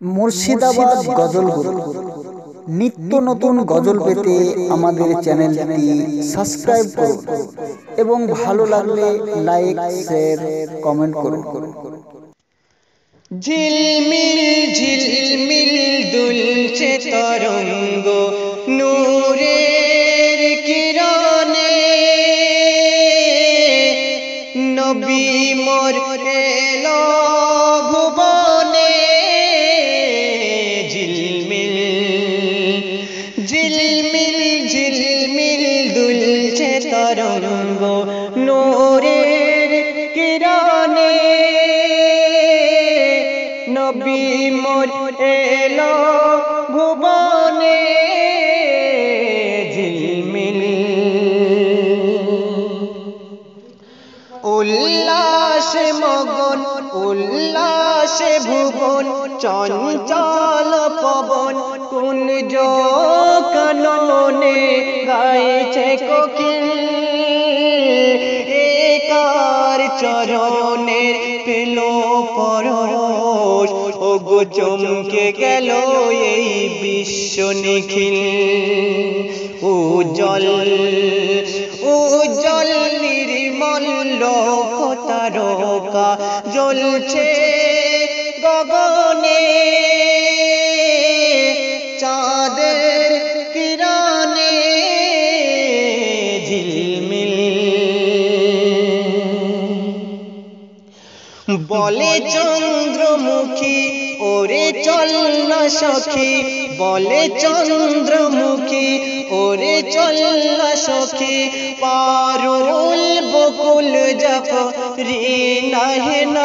মুর্শিদাবাদ গজল গুরু নিত্য নতুন গজল পেতে আমাদের চ্যানেলটি সাবস্ক্রাইব করুন এবং ভালো লাগলে লাইক শেয়ার কমেন্ট করুন। ঝিলমিল ঝিলমিল দুলছে তরঙ্গ নূরের কিরণে, নবী মোর এলো ভুবনে। ঝিলমিল ঝিলমিল ঝিলমিল দুলছে তরঙ্গ নূরের কিরণে, নবী মোর এলো ভুবনে। ঝিলমিল উল্লাসে মগন উল্লাসে ভুবন, চঞ্চল পবন কুঞ্জ কাননে গাইছে কোকিল। একার চরণের পেল পরশ, ওগো চমকে গেল এই বিশ্ব নিখিল। উজ্জ্বল উজ্জ্বল নির্মল লক্ষ তারকা জ্বলছে গগনে, চাঁদের কিরণে। ঝিলমিল বলে চন্দ্রমুখী ওরে চল না সখী, বলে চন্দ্রমুখী ওরে চল না সখী। পারুল বকুল জাফরি নাহে না,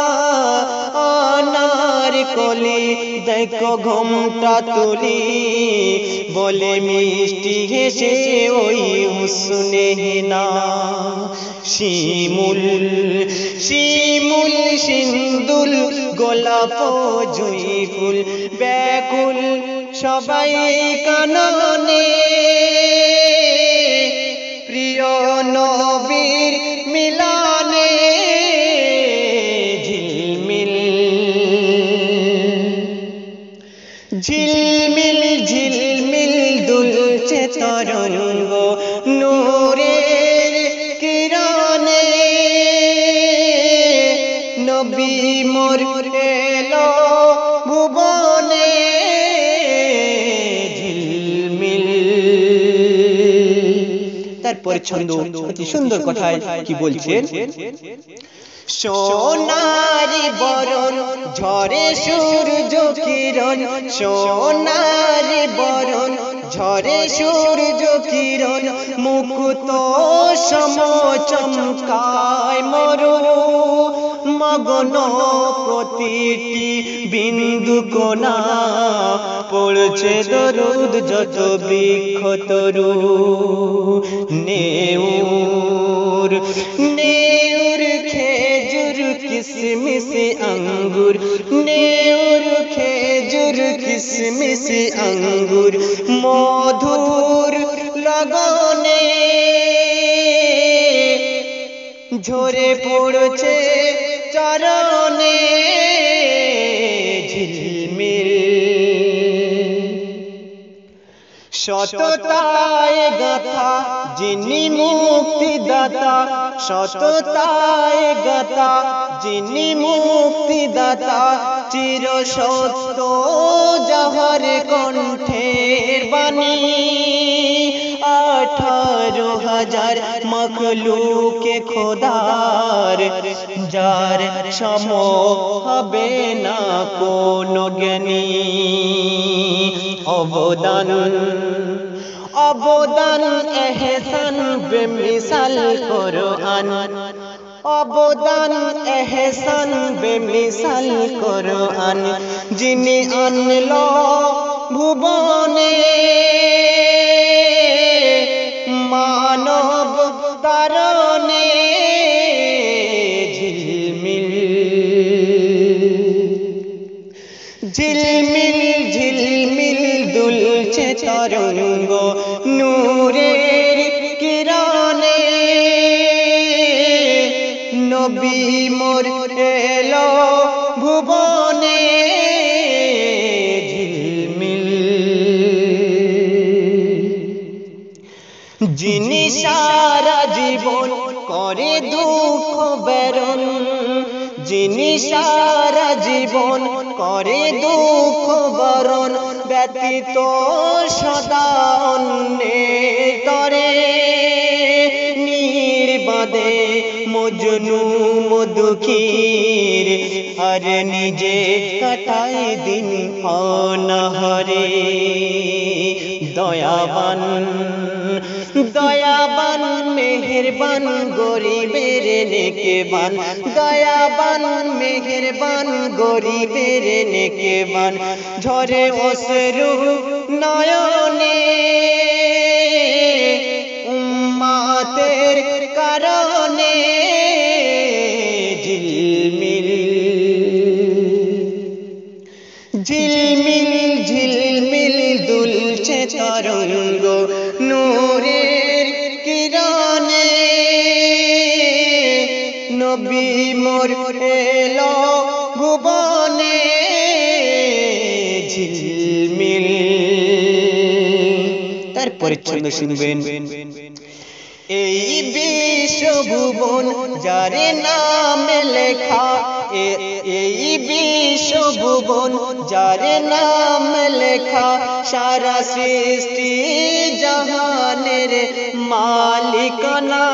আনার কলি দেখো ঘোমটা তুলি, বলে মিষ্টি হেসে ওই হুসনে না। শিমুল শিমুল সিন্দুল গোলাপ জুঁই ফুল ব্যাকুল সবাই কাননে, প্রিয় নবীর মিলনে। ঝিলমিল ঝিলমিল ঝিলমিল দুলছে তরঙ্গ নূরের কিরণে, নবী মোর এলো ভুবনে। ঝিলমিল তারপর ছন্দ অতি সুন্দর কথায় কি বলছেন। সোনারি বরণ ঝরে সূর্য কিরণ, সোনারি বরণ ঝরে সূর্য কিরণ, মুকুত সম চমকায় মরু মগন। প্রতিটি বিন্দু কোনা পড়ছে দরুদ যত বৃক্ষ তরু। নেউর নেউর খেজুর কিসমিস আঙ্গুর, নেউর খেজুর কিসমিস আঙ্গুর মধুর লগনে ঝরে পড়ছে চরণে। ঝিলমিল সততায় গাথা যিনি মুক্তিদাতা, সততায় গাথা যিনি মুক্তিদাতা, চির সত্য যাহার কণ্ঠের বাণী। 18,000 মখলুকে খোদার, যার সম হবে না কোন জ্ঞানী। অবদান অবদান এহসান বেমিসাল কোরআন, অবদান এহসান বেমিসাল কোরআন, যিনি আনলো ভুবনে মানব তারণে। ঝিলমিল ঝিলমিল ঝিলমিল দুলছে তরঙ্গ নূরের কিরণে, নবী মোর এলো ভুবনে। যিনি সারা জীবন করে দুঃখ বরণ ব্যতীত সদা অন্যের তরে নির্বাদে মজনু মধুখীর আর নিজে কাটায় দিন অনাহারে। দয়াবান দয়াবান মেহেরবান গরিবের নেকেবান, দয়াবান মেহেরবান গরিবের নেকেবান, ঝরে অশ্রু নয়নে উম্মাতের কারণে ঝিলমিল ঝিলমিল ঝিলমিল দুলছে তরঙ্গ নূরের কিরণে। নবী মোর এলো ভুবনে ঝিলমিল। তার পরিচ্ছন্ন শুনবেন। এই বিশ্বভুবন যার নামে লেখা, এই বিশ্বভুবন যার নাম লেখা, সারা সৃষ্টি জাহানের মালিকানা,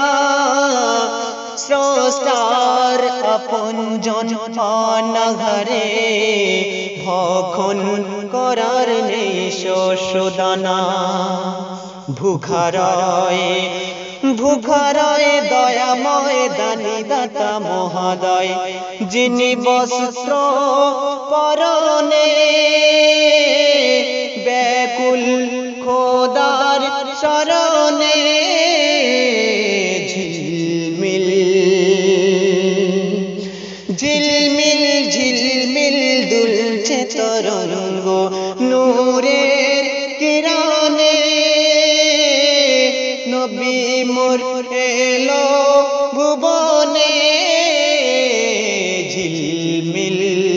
স্রষ্টার আপনজন অনাহারে ভক্ষণ করার নেই শস্য দানা। ভুখারয় ভুখারয় দয়াময় দানি দাতা মহাদয়, যিনি বস্ত্র পরনে ব্যাকুল খোদার শরণে ঝিলমিল ঝিলমিল ঝিলমিল দুলছে তরঙ্গ নূরের কিরণে। নবী মোর এলো ভুবনে ঝিলমিল।